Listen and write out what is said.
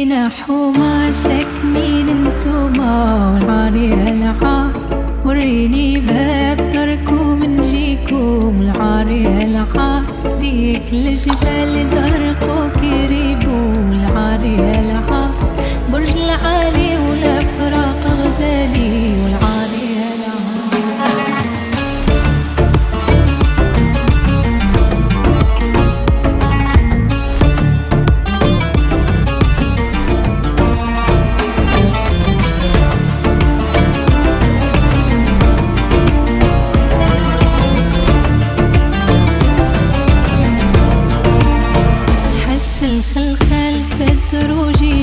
فينا حومة ساكنين انتوما والعاري هلعا، وريني باب داركم نجيكم والعاري هلعا، ديك الجبال داركو كيريبو والعاري هلعا، برج العالي ولا فراق غزالي والعاري هلعا. الخلخال في الدروجي